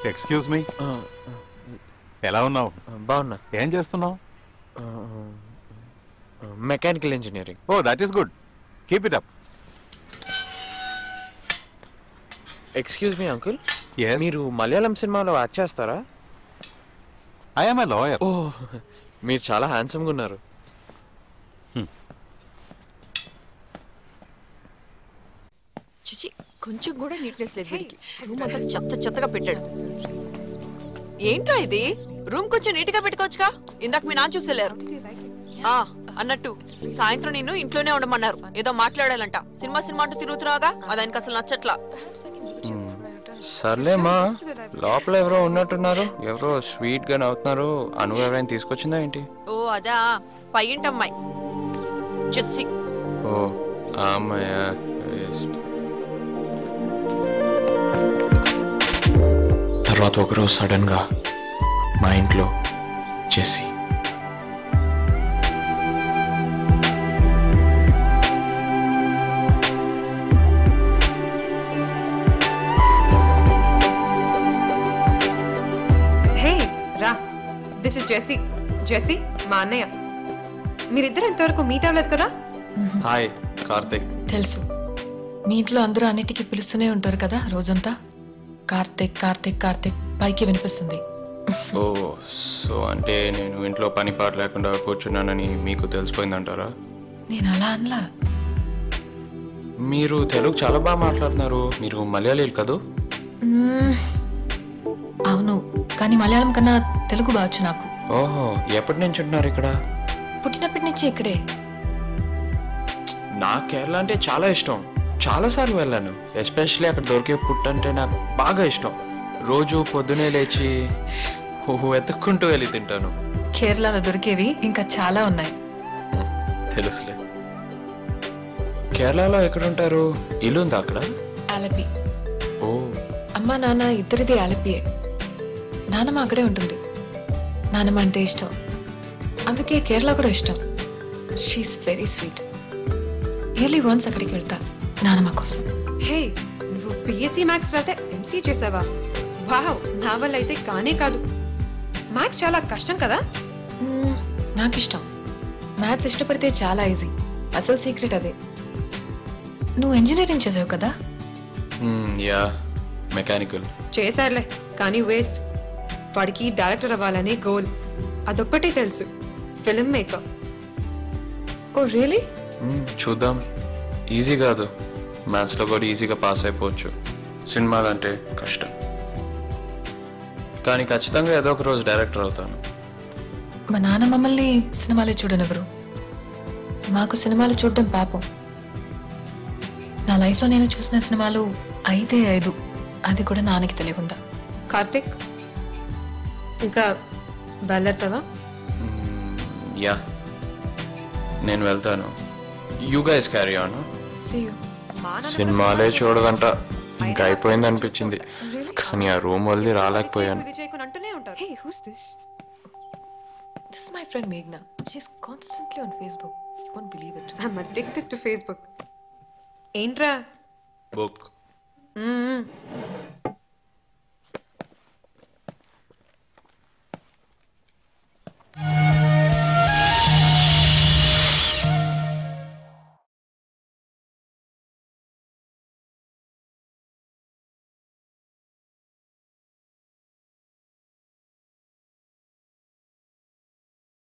Excuse me, ఎలా ఉన్నావు? బాగున్నా. ఏం చేస్తున్నావు? Mechanical engineering. Oh that is good, keep it up. Excuse me uncle, yes మీరు మలయాళం సినిమాలో యాక్ట్ చేస్తారా? I am a lawyer. Oh, మీరు చాలా హ్యాండ్సమ్గా ఉన్నారు. చిచి, కొంచెం కూడా నీట్నెస్ లేదు వీడికి. రూమ్ అంతా చెత్త చెత్తగా పెట్టాడు. ఏంట్రా ఇది? రూమ్ కొంచెం నీట్ గా పెట్టుకోవచ్చుగా. ఇందాక మీ నాన్న చూసేలేరు. అన్నట్టు సాయంత్రం నిన్ను ఇంట్లోనే ఉండమన్నారు. ఏదో మాట్లాడాలంట. సినిమా సినిమా అంటూ తిరుగుతున్నావుగా, అది ఆయనకి అసలు నచ్చట్లా. సర్లేమా, లోపల ఎవరో ఉన్నట్టున్నారు. ఎవరో స్వీట్ గా నవ్వుతున్నారు. అను ఎవరైనా తీసుకొచ్చిందా ఏంటి? ఓ అదా, పయ్యింటమ్మాయి జెస్సీ. ఓ ఆ అమ్మాయా? తర్వాత ఒకరోజు సడన్ గా మా ఇంట్లో Jessie. This is Jessie. Jessie మా అన్నయ్య. మీరిద్దరు ఇంతవరకు మీట్ అవ్వలేదు కదా? హాయ్ కార్తిక్. తెలుసు, మీ ఇంట్లో అందరూ అన్నిటికీ పిలుస్తూనే ఉంటారు కదా రోజంతా. కార్తిక్ కార్తిక్ కార్తిక్ పైకి వినిపిస్తుంది. ఓ, సో అంటే నేను ఇంట్లో పని పాట లేకుండా కూర్చున్నానని మీకు తెలిసిపోయిందంటారా? నేను అలా అనలా. మీరు తెలుగు చాలా బాగా మాట్లాడుతున్నారు. మీరు మలయాళీలు కదూ? అవును, కానీ మలయాళం కన్నా తెలుగు బావచ్చు నాకు. ఓహో, ఎప్పటి నుంచి ఉంటున్నారు ఇక్కడ? పుట్టినప్పటి నుంచి ఇక్కడే. నాకు కేరళ అంటే చాలా ఇష్టం. చాలాసార్లు వెళ్ళాను. ఎస్పెషల్లీ అక్కడ దొరికే పుట్టు అంటే నాకు బాగా ఇష్టం. రోజు పొద్దునే లేచి వెతుక్కుంటూ వెళ్ళి తింటాను. కేరళలో దొరికేవి ఇంకా చాలా ఉన్నాయి. తెలుసులే. కేరళలో ఎక్కడుంటారు? ఇల్లు ఉందా అక్కడ? ఆలపి. ఓ, అమ్మా నాన్న ఇద్దరిది ఆలపియే. నానమ్మ అక్కడే ఉంటుంది. నానమ్మ అంటే ఇష్టం, అందుకే కేరళ కూడా ఇష్టం. She is very sweet. Yearly once అక్కడికి వెళ్తా నానమ్మ కోసం. హే, నువ్వు బిఎస్సీ మ్యాథ్స్ రాతే ఎంసీ చేసావా? వావ్, నా వల్ల అయితే కానే కాదు. మ్యాథ్స్ చాలా కష్టం కదా? నాకు ఇష్టం. మ్యాథ్స్ ఇష్టపడితే చాలా ఈజీ. అసలు సీక్రెట్ అదే. నువ్వు ఇంజనీరింగ్ చేసావు కదా? యా, మెకానికల్ చేశారులే, కానీ వేస్ట్. వాడికి డైరెక్టర్ అవ్వాలనే గోల్. అదొక్కటే తెలుసు, ఫిల్మ్ మేకర్. Oh really? చూద్దాం. ఈజీ కాదు. మ్యాథ్స్లో కూడా ఈజీగా పాస్ అయిపోవచ్చు. సినిమాలంటే కష్టం. కానీ ఖచ్చితంగా ఏదో ఒక రోజు డైరెక్టర్ అవుతాను. మా నాన్న మమ్మల్ని సినిమాలు చూడనివ్వరు. మాకు సినిమాలు చూడటం పాపం. నా లైఫ్లో నేను చూసిన సినిమాలు 5, అది కూడా నాన్నకి తెలియకుండా. కార్తిక్, ఇంకా బయలుదేరుతావా? యా, నేను వెళ్తాను. You guys carry on. సినిమాలే చూడదంట. ఇంకా అయిపోయింది అనిపించింది, కానీ ఆ రూమ్ వదిలి రాలేకపోయాను. Hey, who's this? This is my friend Meghna. She's constantly on Facebook. You won't believe it. I'm addicted to Facebook. ఏంట్రా? బుక్.